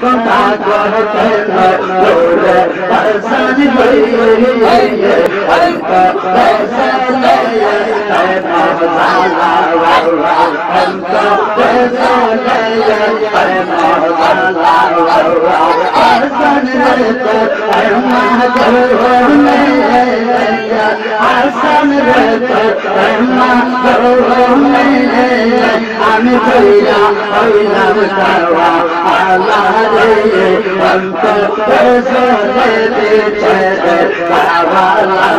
কথা করতে নূরে হাসান হইয়ে আমি কইরা হইলাম তাওয়া আল্লাহ রে অন্তর সরে দিতে তাওয়া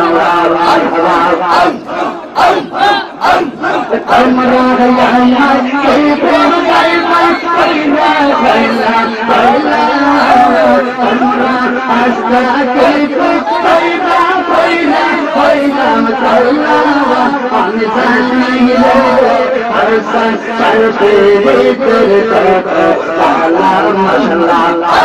আমরা ইয়ামাই কে প্রেমাইমা কইনা কইনা কইনা আমরা আস্তা কে কইনা কইনা কইলাম কইনা আমি জানিলে হরসন চলতে ভিতর কত সালা মশলা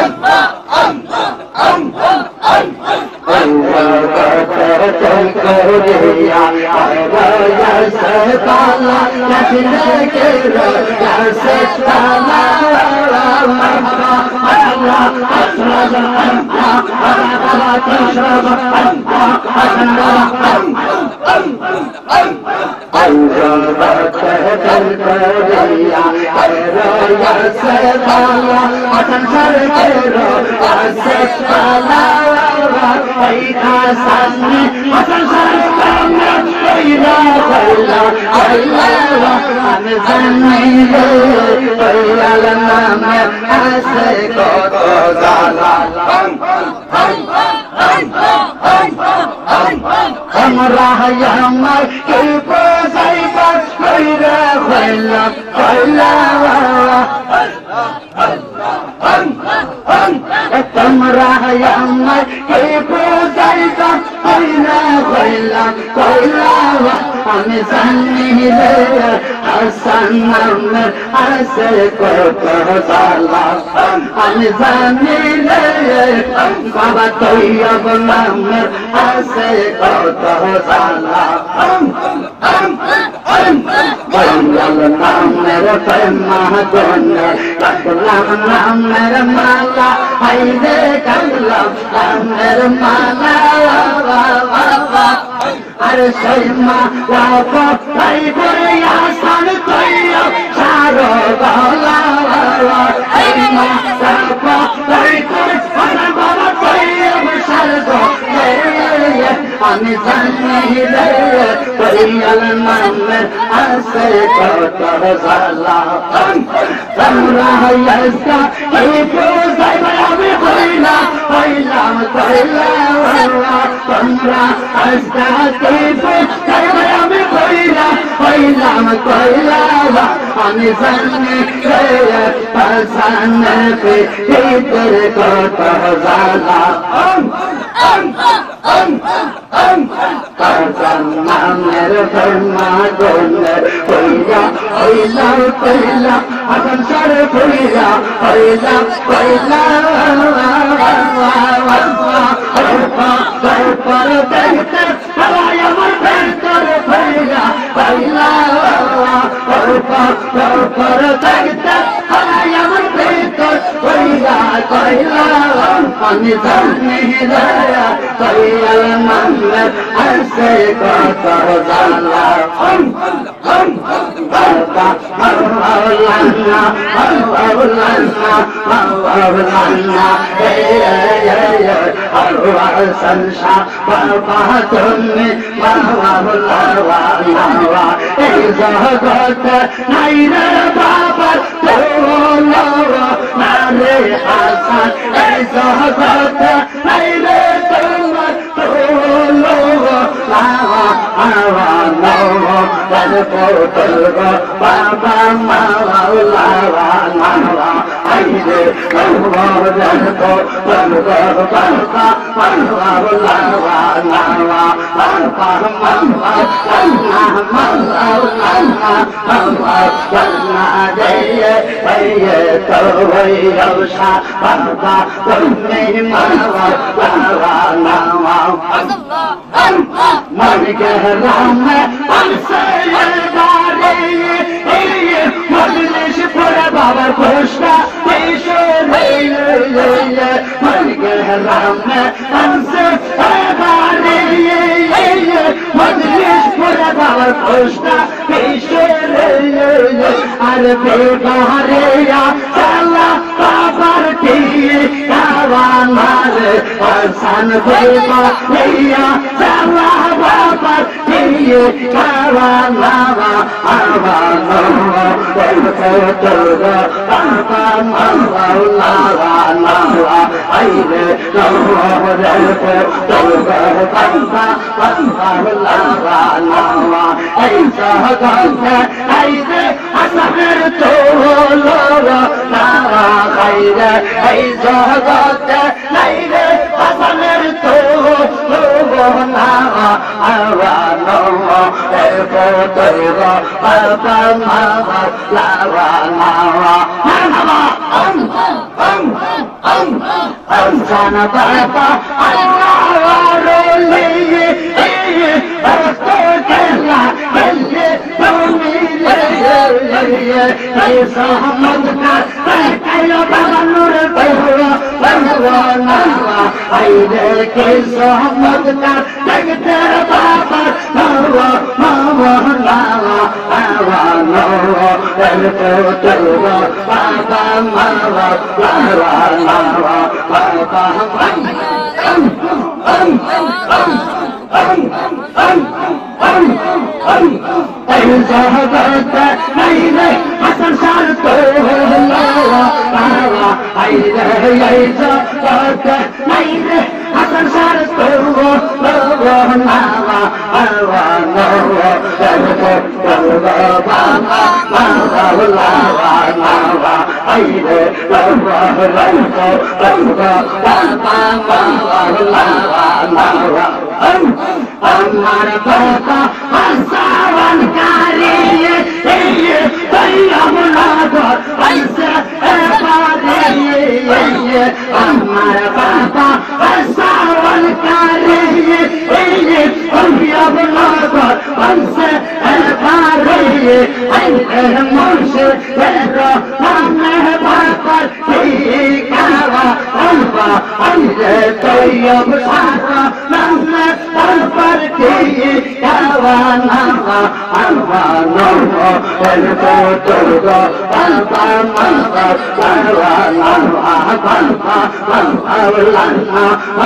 আমরা আমার কে পোসাইবা কইরা কইলা কইলা তোমরা আমার কে পোসাইবা কইরা কইলা কইলা আমি জানিলে হাসান নামের আছে কত সালা আমি জানিলে বাবা তৈয়ব নামের আছে কত সালা বঙ্গল নামের প্রেমা গনে কাকলাম নামের মালা হাইরে কাকলাম নামের মালা আরে সৈমা লাফা তাই করে আসান তৈয়ব সারো গলা সৈমা লাফা তাই করে আসান বাবা তৈয়ব সারো আমি জানিলে তৈয়ব নামের আছে কত সালা তোমরা হইয়াছা এই পোসাইবা আমি হইলা হইলাম কইলা তোমরা আস্তা কে পোসাইবা আমি হইলা হইলাম কইলা আমি জানিলে হাসান কে ভিতর কত সালা হাসান নামের প্রেমা গনে হইলা হইলা কইলা হাসান সারে হইলা হইলা কইলা পর দেখতে সবাই আমার ভেতর হইলা কইলা পর দেখতে সবাই আমার ভেতর হইলা কইলা আমি জানিলে তৈয়ব নামের আছে কত সালা জগত নাই রে বাবা রে হাসান এই জগত নাই রে তোমার বাবা মাওলা আইরে বাবার পোষা गहराम में हमसे बारे मजलिस पूरा बाबर खुशना पीछे अरे बेबारे या चला बाबर की कावानार हसन बेबा भैया चला बाबर की कावानावा आवाना देखो चलगा बाबा मौला नावा आइले नवा देखो चलगा बाबा मौला नावा ऐसा गंगा आइले असर तो लोगा नावा आइले ऐसा गंगा आइले असर तो लोगा नावा आवाना देखो चलगा बाबा मौला नावा sana baba Allah rolli asto kella kelle domile ay sahamad ka kayo baba nur bhagwana ay de ke sahamad ka jagte baba nawa nawa awana el ko tulwa baba nawa nawa حسن شرطه حسن আমার বাবা হাসান কারিয়ে তৈয়াব লাগর আইসা এবারে আমার বাবা হাসান কারিয়ে তৈয়াব লাগর আইসা এবারে আইসা মুর্শিদের নামে বাবার ঠিকানা আলবা আইসা তৈয়াব সারা নামে বাবার ঠিকানা আলবানো el kotorgo alba malba alwana alba alana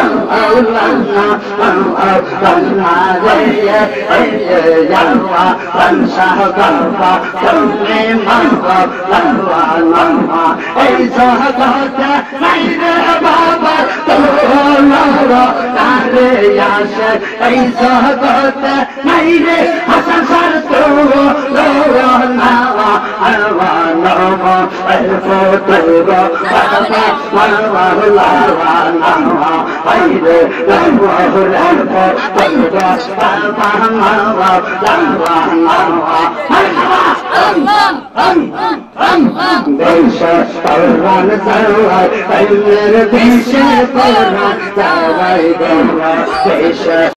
ye yalwa bansa galba kalme malba alwana ei zahata naire baba tolora tare yashe ei zahata naire hasan sar tolora nawa alwana el kotorgo baba malwa nawa aire nawa el kotorgo baba malwa nawa Beşe parran sarvar, eller beşe parran sarvar, beşe